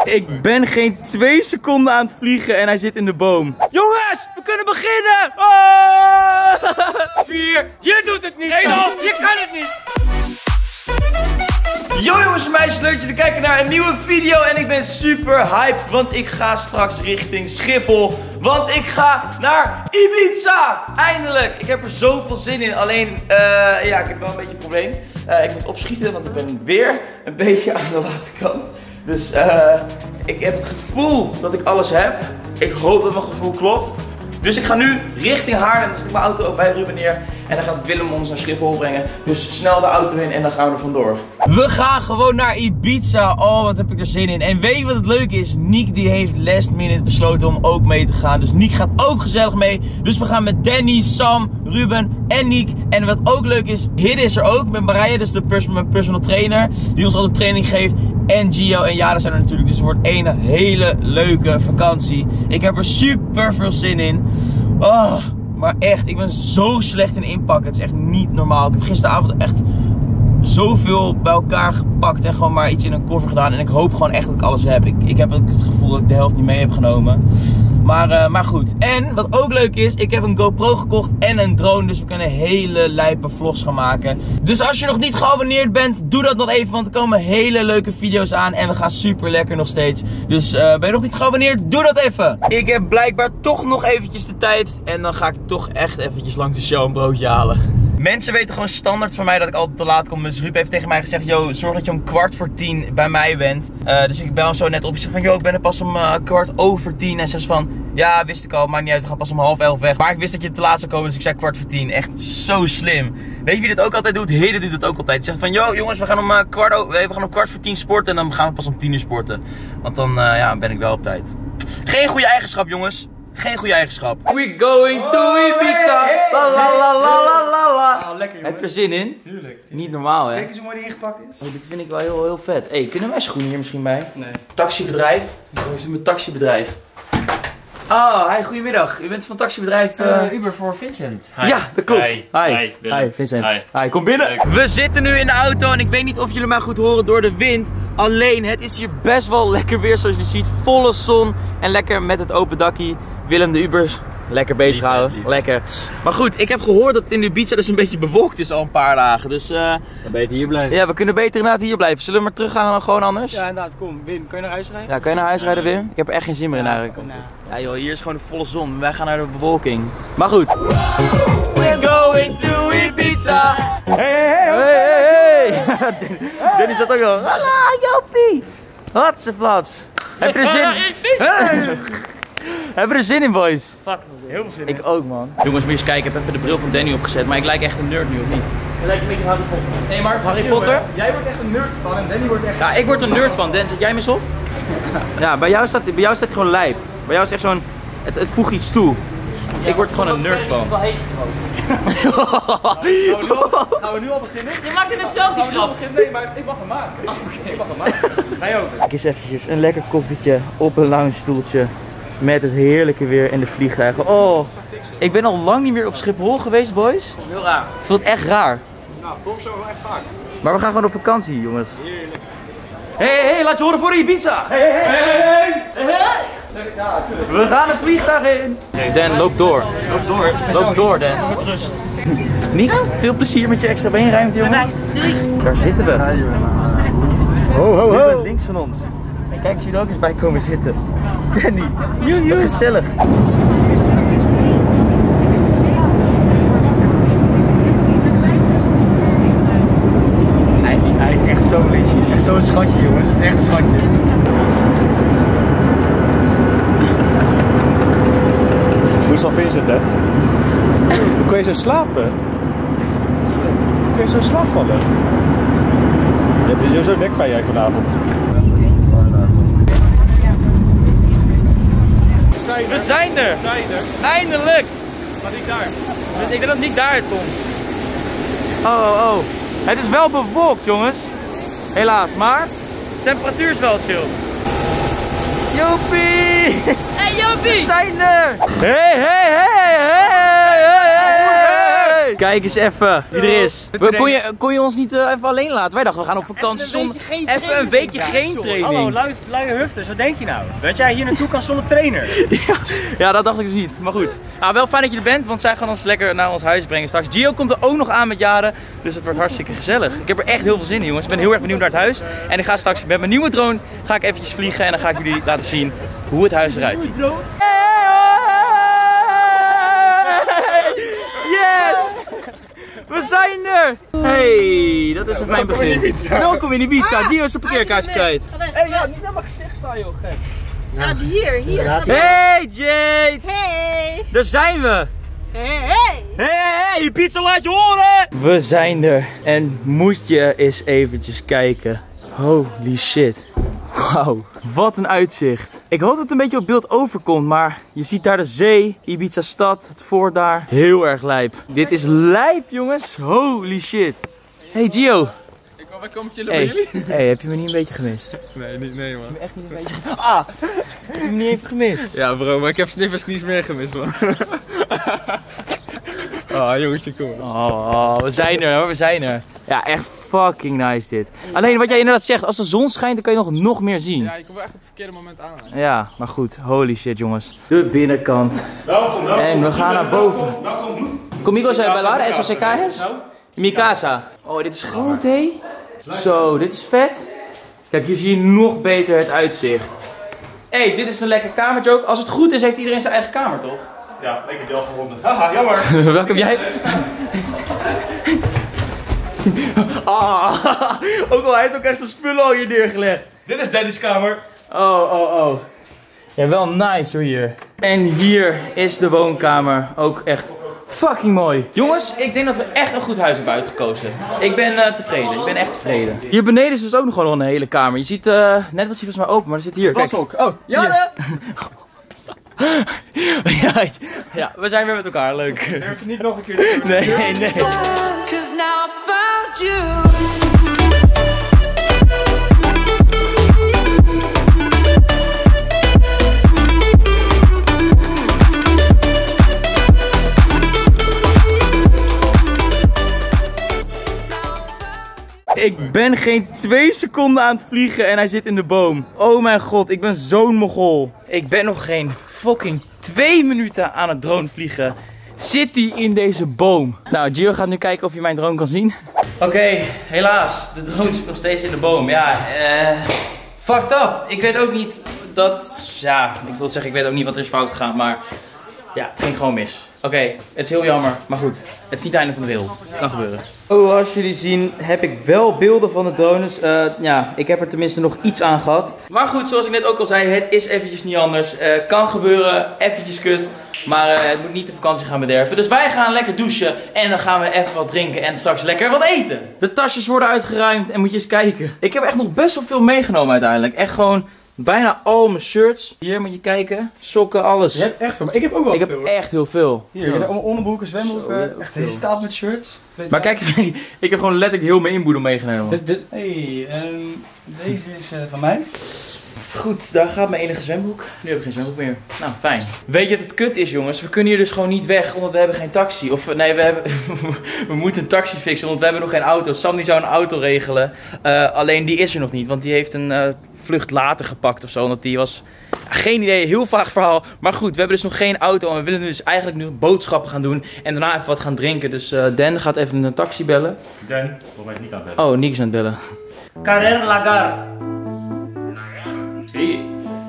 Ik ben geen 2 seconden aan het vliegen en hij zit in de boom. Jongens, we kunnen beginnen! 4, je doet het niet! 1, je kan het niet! Yo jongens en meisjes, leuk dat jullie kijken naar een nieuwe video. En ik ben super hyped, want ik ga straks richting Schiphol. Want ik ga naar Ibiza! Eindelijk! Ik heb er zoveel zin in. Alleen, ja, ik heb wel een beetje een probleem. Ik moet opschieten, want ik ben weer een beetje aan de late kant. Dus ik heb het gevoel dat ik alles heb. Ik hoop dat mijn gevoel klopt. Dus ik ga nu richting Haarlem. Dan zet ik mijn auto ook bij Ruben neer. En dan gaat Willem ons naar Schiphol brengen. Dus snel de auto in en dan gaan we er vandoor. We gaan gewoon naar Ibiza. Oh, wat heb ik er zin in. En weet je wat het leuke is? Niek die heeft last minute besloten om ook mee te gaan. Dus Niek gaat ook gezellig mee. Dus we gaan met Danny, Sam, Ruben en Niek. En wat ook leuk is, Hidde is er ook met Marije. Dus mijn personal trainer. Die ons altijd training geeft. En Gio en Jade zijn er natuurlijk. Dus het wordt een hele leuke vakantie. Ik heb er super veel zin in. Oh, maar echt, ik ben zo slecht in inpakken. Het is echt niet normaal. Ik heb gisteravond echt zoveel bij elkaar gepakt. En gewoon maar iets in een koffer gedaan. En ik hoop gewoon echt dat ik alles heb. Ik heb ook het gevoel dat ik de helft niet mee heb genomen. Maar goed. En wat ook leuk is, ik heb een GoPro gekocht en een drone. Dus we kunnen hele lijpe vlogs gaan maken. Dus als je nog niet geabonneerd bent, doe dat nog even. Want er komen hele leuke video's aan. En we gaan super lekker nog steeds. Dus ben je nog niet geabonneerd? Doe dat even. Ik heb blijkbaar toch nog eventjes de tijd. En dan ga ik toch echt eventjes langs de show een broodje halen. Mensen weten gewoon standaard van mij dat ik altijd te laat kom. Dus Ruud heeft tegen mij gezegd, yo, zorg dat je om 9:15 bij mij bent. Dus ik bel hem zo net op. Ik zeg van, yo, ik ben er pas om 10:15. En ze zegt van, ja, wist ik al, maakt niet uit, we gaan pas om 10:30 weg. Maar ik wist dat je te laat zou komen, dus ik zei 9:15. Echt zo slim. Weet je wie dit ook altijd doet? Hidde doet het ook altijd. Zegt van, yo jongens, we gaan om 9:15 sporten. En dan gaan we pas om 10 uur sporten. Want dan ja, ben ik wel op tijd. Geen goede eigenschap, jongens. Geen goede eigenschap. We're going to Ibiza. La la la la la la. Oh, lekker, heb je er zin in? Tuurlijk. Niet normaal, hè? Kijk eens hoe mooi die ingepakt is. Oh, dit vind ik wel heel vet. Hey, kunnen mijn schoenen hier misschien bij? Nee. Taxibedrijf. Hoe is het met taxibedrijf? Oh, hi, goedemiddag. U bent van taxibedrijf Uber voor Vincent. Hi. Ja, dat klopt. Hi. Hi, Vincent. Hi. Kom binnen. We zitten nu in de auto en ik weet niet of jullie mij goed horen door de wind. Alleen, het is hier best wel lekker weer zoals je ziet. Volle zon en lekker met het open dakkie. Willem de Ubers lekker bezig houden. Lekker. Maar goed, ik heb gehoord dat het in Ibiza dus een beetje bewolkt is al een paar dagen. Dus Dan beter hier blijven. ja, we kunnen beter inderdaad hier blijven. Zullen we maar teruggaan dan gewoon anders? Ja, inderdaad. Kom, Wim, kun je naar huis rijden? Ja, kan je naar huis rijden, Wim? Ik heb er echt geen zin meer in eigenlijk. Kom nou. Ja joh, hier is gewoon de volle zon. Wij gaan naar de bewolking. Maar goed. We're going to Ibiza. Hey. Dennis zat ook wel. Hallo, Jopie. Hatseflats. Heb je er zin in? Heb je er zin in, boys? Fuck, heel veel zin in. Ik ook, man. Jongens, moet je eens kijken. Ik heb even de bril van Danny opgezet. Maar ik lijk echt een nerd nu, of niet? Je lijkt een beetje Harry Potter. Nee, maar Harry Potter? Jij wordt echt een nerd van en Danny wordt echt... Ja, ik word een nerd van. Dan zet jij me eens op? Ja, bij jou staat het gewoon lijp. Bij jou is echt zo'n... Het voegt iets toe. Ik word er gewoon een nerd van. Gaan we nu al beginnen? Je maakt het zelf niet grap. Nee, maar ik mag hem maken. Ik mag hem maken. Ga je ook. Kijk eens eventjes een lekker koffietje op een lounge stoeltje. Met het heerlijke weer in de vliegtuigen. Oh, ik ben al lang niet meer op Schiphol geweest, boys. Heel raar. Ik vind het echt raar. Nou, volgens zo wel echt vaak. Maar we gaan gewoon op vakantie, jongens. Heerlijk. Hey, laat je horen voor Ibiza. Hey. Ja, tuurlijk. We gaan het vliegtuig in. Dan, loop door. Loop door, Dan. Rust. Niet veel plezier met je extra beenruimte, jongen. Daar zitten we. Ho, Je bent links van ons. En kijk, zie je er ook eens bij komen zitten. Danny. Wat gezellig. Hij is echt zo liefje. Echt zo'n schatje, jongens. Het is echt een schatje. Moest van Vincent, hè? Hoe kun je zo slapen? Hoe kun je zo in slaap vallen? Je hebt sowieso nekpijn jij vanavond. We zijn er! Eindelijk! Maar niet daar. Dus ik denk dat Niek daar komt. Oh. Het is wel bewolkt, jongens. Helaas, maar de temperatuur is wel chill. Jopie! Hey Jopie! We zijn er! Hey! Kijk eens even wie er is. Kon je ons niet even alleen laten? Wij dachten we gaan op vakantie zonder... Even een weekje geen training. Hallo, luie hufters, wat denk je nou? Dat jij hier naartoe kan zonder trainer? Ja, dat dacht ik dus niet. Maar goed. Nou, wel fijn dat je er bent, want zij gaan ons lekker naar ons huis brengen straks. Gio komt er ook nog aan met jaren, dus het wordt hartstikke gezellig. Ik heb er echt heel veel zin in, jongens. Ik ben heel erg benieuwd naar het huis. En ik ga straks met mijn nieuwe drone ga ik eventjes vliegen en dan ga ik jullie laten zien hoe het huis eruit ziet. Yes! We zijn er! Hey, dat is het mijn begin. Welkom in Ibiza. Gio is zijn parkeerkaartje kwijt. Hé, ja, niet naar mijn gezicht staan, joh, gek. Nou, hier. Hey Jade! Hey! Daar zijn we! Hey! Hey, pizza laat je horen! We zijn er en moet je eens eventjes kijken. Holy shit. Wauw, wat een uitzicht. Ik hoop dat het een beetje op beeld overkomt, maar je ziet daar de zee, Ibiza stad, het fort daar. Heel erg lijp. Dit is lijp, jongens. Holy shit. Hey Gio. Ik wou bij komen chillen bij jullie. Hey, heb je me niet een beetje gemist? Nee man. Echt niet een beetje. Ah, heb je me niet even gemist? Ja bro, maar ik heb Sniff en Sneeze meer gemist man. Ah, jongetje, kom. Oh, we zijn er hoor, we zijn er. Ja, echt fucking nice dit. Alleen wat jij inderdaad zegt, als de zon schijnt dan kan je nog meer zien. Ja, ik kom wel echt op het verkeerde moment aan. Hè. Ja, maar goed, holy shit jongens. De binnenkant. Welkom. En we gaan naar boven. Welkom. Conmigo zijn bailar, eso se caes? Mi casa. Oh, dit is groot hé. Zo, dit is vet. Kijk, hier zie je nog beter het uitzicht. Hé, dit is een lekker kamertje ook. Als het goed is, heeft iedereen zijn eigen kamer, toch? Ja, ik heb die al gevonden. Haha, jammer. Welke heb jij? Ook al, hij heeft ook echt zijn spullen al hier neergelegd. Dit is Daddy's kamer. Oh. Ja, wel nice hoor hier. En hier is de woonkamer. Ook echt fucking mooi. Jongens, ik denk dat we echt een goed huis hebben uitgekozen. Ik ben tevreden. Ik ben echt tevreden. Hier beneden is dus ook nog wel een hele kamer. Je ziet, net was hij volgens mij open, maar er zit hier. Kijk. Oh, ja. Ja, we zijn weer met elkaar. Leuk. Durf het niet nog een keer te doen. Nee. Ik ben geen 2 seconden aan het vliegen en hij zit in de boom. Oh mijn god, ik ben zo'n mogol. Ik ben nog geen fucking 2 minuten aan het drone vliegen. Zit hij in deze boom? Nou, Gio gaat nu kijken of je mijn drone kan zien. Oké, helaas. De drone zit nog steeds in de boom. Ja, fucked up. Ik weet ook niet dat... Ja, ik wil zeggen, ik weet ook niet wat er is fout gegaan, maar... Ja, het ging gewoon mis. Oké, het is heel jammer, maar goed. Het is niet het einde van de wereld. Het kan gebeuren. Oh, als jullie zien heb ik wel beelden van de drones. Ja, ik heb er tenminste nog iets aan gehad. Maar goed, zoals ik net ook al zei, het is eventjes niet anders. Kan gebeuren, eventjes kut. Maar het moet niet de vakantie gaan bederven. Dus wij gaan lekker douchen en dan gaan we even wat drinken en straks lekker wat eten. De tasjes worden uitgeruimd en moet je eens kijken. Ik heb echt nog best wel veel meegenomen uiteindelijk. Echt gewoon... Bijna al mijn shirts. Hier moet je kijken. Sokken, alles. Je hebt echt veel, maar ik heb ook wel veel. Ik heb echt heel veel. Hier, je hebt allemaal onderbroeken, zwembroeken. Echt deze staat met shirts. Maar kijk, ik heb gewoon letterlijk heel mijn inboedel meegenomen. Deze is van mij. Goed, daar gaat mijn enige zwembroek. Nu heb ik geen zwembroek meer. Nou, fijn. Weet je wat het kut is, jongens? We kunnen hier dus gewoon niet weg, omdat we hebben geen taxi. Of nee, we moeten een taxi fixen, want we hebben nog geen auto. Sam die zou een auto regelen. Alleen die is er nog niet, want die heeft een vlucht later gepakt of zo. Omdat die was... Geen idee, heel vaag verhaal. Maar goed, we hebben dus nog geen auto en we willen dus eigenlijk nu boodschappen gaan doen. En daarna even wat gaan drinken. Dus Dan gaat even een taxi bellen. Dan, volgens mij niet aan het bellen. Oh, Nick is aan het bellen. Carrer Lagar. Sí.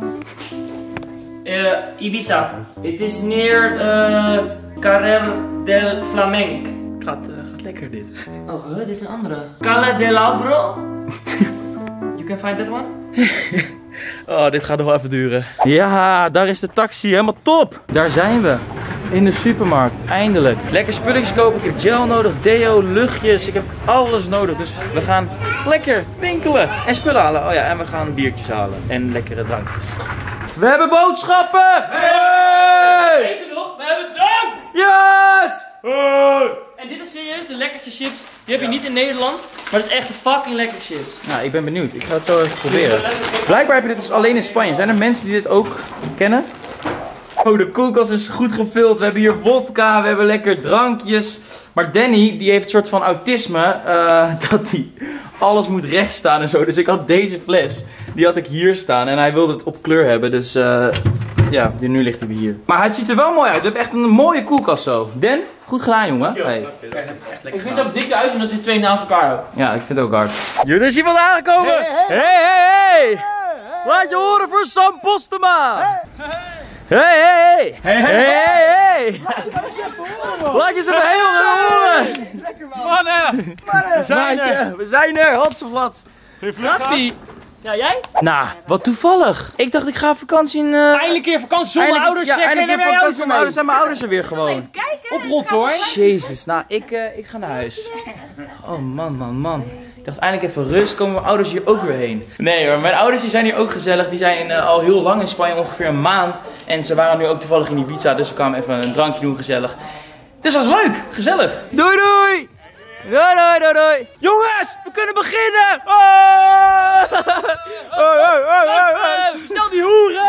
Ibiza. It is near Carrer del Flamenc. Gaat lekker dit. Oh, dit is een andere. Cala del Albro. You can find that one? Oh, dit gaat nog wel even duren. Ja, daar is de taxi. Helemaal top. Daar zijn we. In de supermarkt. Eindelijk. Lekker spulletjes kopen. Ik heb gel nodig, deo, luchtjes. Ik heb alles nodig. Dus we gaan lekker winkelen. En spullen halen. Oh ja, en we gaan biertjes halen. En lekkere drankjes. We hebben boodschappen! Hey! Weet je nog? We hebben drank! Yes! En dit is serieus de lekkerste chips. Die heb je niet in Nederland. Maar het is echt fucking lekkere chips. Nou, ik ben benieuwd. Ik ga het zo even proberen. Blijkbaar heb je dit dus alleen in Spanje. Zijn er mensen die dit ook kennen? Oh, de koelkast is goed gevuld. We hebben hier wodka, we hebben lekker drankjes. Maar Danny, die heeft een soort van autisme. Dat hij alles moet recht staan en zo. Dus ik had deze fles. Die had ik hier staan. En hij wilde het op kleur hebben. Dus ja, nu ligt hij weer hier. Maar het ziet er wel mooi uit. We hebben echt een mooie koelkast zo. Dan, goed gedaan jongen. Hey. Ik vind het ook dik uit dat die twee naast elkaar hebben. Ja, ik vind het ook hard. Er is iemand aangekomen. Hey. Laat je horen voor Sam Postema. Hey. Laat je eens even heel horen. Lekker man. Mannen. We zijn er. Hatseflats. Grappie. Ja, jij? Nou, wat toevallig. Ik dacht ik ga op vakantie in... Eindelijk keer vakantie zonder ouders. Ja, eindelijk keer vakantie zonder ouders. Zijn mijn ouders er weer gewoon. Oprot hoor. Jezus, nou ik ga naar huis. Oh man. Ik dacht eindelijk even rust, komen mijn ouders hier ook weer heen. Nee hoor, mijn ouders die zijn hier ook gezellig. Die zijn al heel lang in Spanje, ongeveer een maand. En ze waren nu ook toevallig in Ibiza, dus we kwamen even een drankje doen, gezellig. Dus dat is leuk, gezellig. Doei! Jongens, we kunnen beginnen! Stel die hoeren!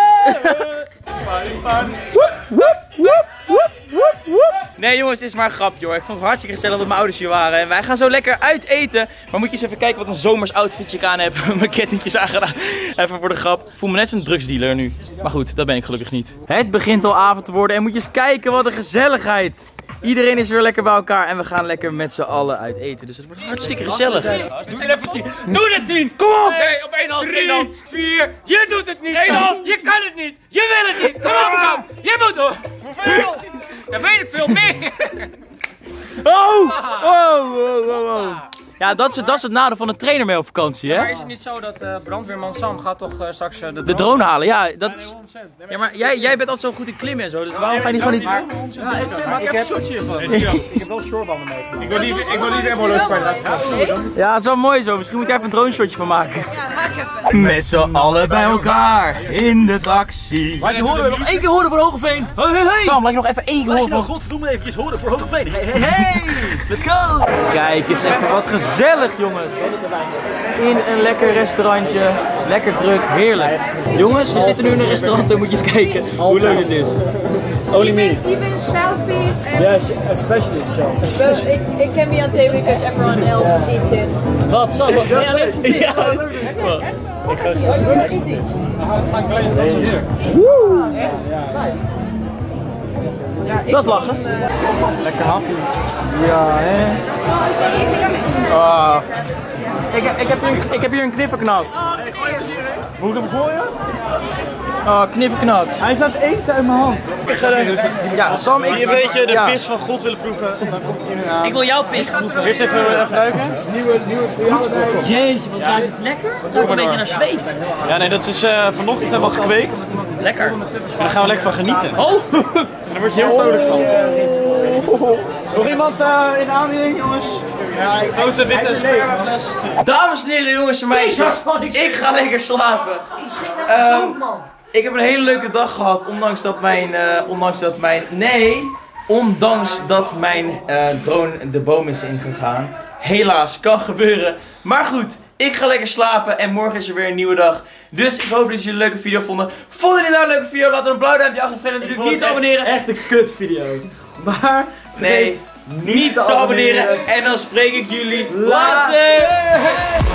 Nee jongens, het is maar een grapje hoor. Ik vond het hartstikke gezellig dat mijn ouders hier waren. En wij gaan zo lekker uit eten. Maar moet je eens even kijken wat een zomers outfitje ik aan heb. Mijn kettingjes aangedaan. Even voor de grap. Ik voel me net zo'n drugsdealer nu. Maar goed, dat ben ik gelukkig niet. Het begint al avond te worden en moet je eens kijken wat een gezelligheid. Iedereen is weer lekker bij elkaar en we gaan lekker met z'n allen uit eten. Dus het wordt hartstikke gezellig. Doe het 10! Kom op! Nee, op 1 hand, 3, 4. Je doet het niet! 1 hand! Je kan het niet! Je wil het niet! Kom op Sam! Je moet door! Hoeveel? Dat weet ik veel meer! Oh! Ja, dat is het nadeel van een trainer mee op vakantie, hè? Maar is het niet zo dat brandweerman Sam gaat toch straks de drone halen? Ja, dat is... Ja, maar jij bent altijd zo goed in klimmen en zo, dus waarom ga je niet gewoon niet... Ja, ik heb een shortje hiervan. Ik heb wel shortbanden meegemaakt. Ik wil liever helemaal los bij. Ja, het is wel mooi zo. Misschien moet jij even een drone shotje van maken. Ja, maak even. Met z'n allen bij elkaar in de taxi. Laat je horen, nog 1 keer horen voor Hogeveen. Hey. Sam, laat je nog even 1 keer horen van... Godverdomme eventjes horen voor Hogeveen. Hey, let's go! Kijk eens even wat gezellig, jongens. In een lekker restaurantje. Lekker druk, heerlijk. Jongens, we zitten nu in een restaurant en moet je eens kijken hoe leuk het is. Only me. Even selfies and... Yes, especially selfies. It can be on table because everyone else eats it. Wat, Sam? Wat ben je alleen voor dit? Ja, dat is echt wel. Dat is lachen. Lekker hapje. Ja, hè? Ik heb hier een knifferknats. Moet ik hem gooien? Oh, knifferknats. Hij is aan het eten uit mijn hand. Ja, Sam, Een beetje de pis van God willen proeven, dan komt hij nu aan. Ik wil jouw pis proeven. Eerst even ruiken. Nieuwe voor jou. Jeetje, wat ruikt het lekker? Het ruikt een beetje naar zweet. Ja, nee, dat is vanochtend helemaal gekweekt. Lekker. En daar gaan we lekker van genieten. Oh! Daar word je heel vrolijk van. Nog iemand in aanbieding, jongens? Ja, ik grote witte spermafles. Dames en heren, jongens en meisjes. Ik ga lekker slapen. Ik heb een hele leuke dag gehad, ondanks dat mijn drone de boom is ingegaan. Helaas, kan gebeuren. Maar goed, ik ga lekker slapen en morgen is er weer een nieuwe dag. Dus ik hoop dat jullie een leuke video vonden. Vonden jullie nou een leuke video? Laat een blauw duimpje achter. Vergeet natuurlijk niet te abonneren. Echt een kut video. Maar nee, niet te abonneren. En dan spreek ik jullie later.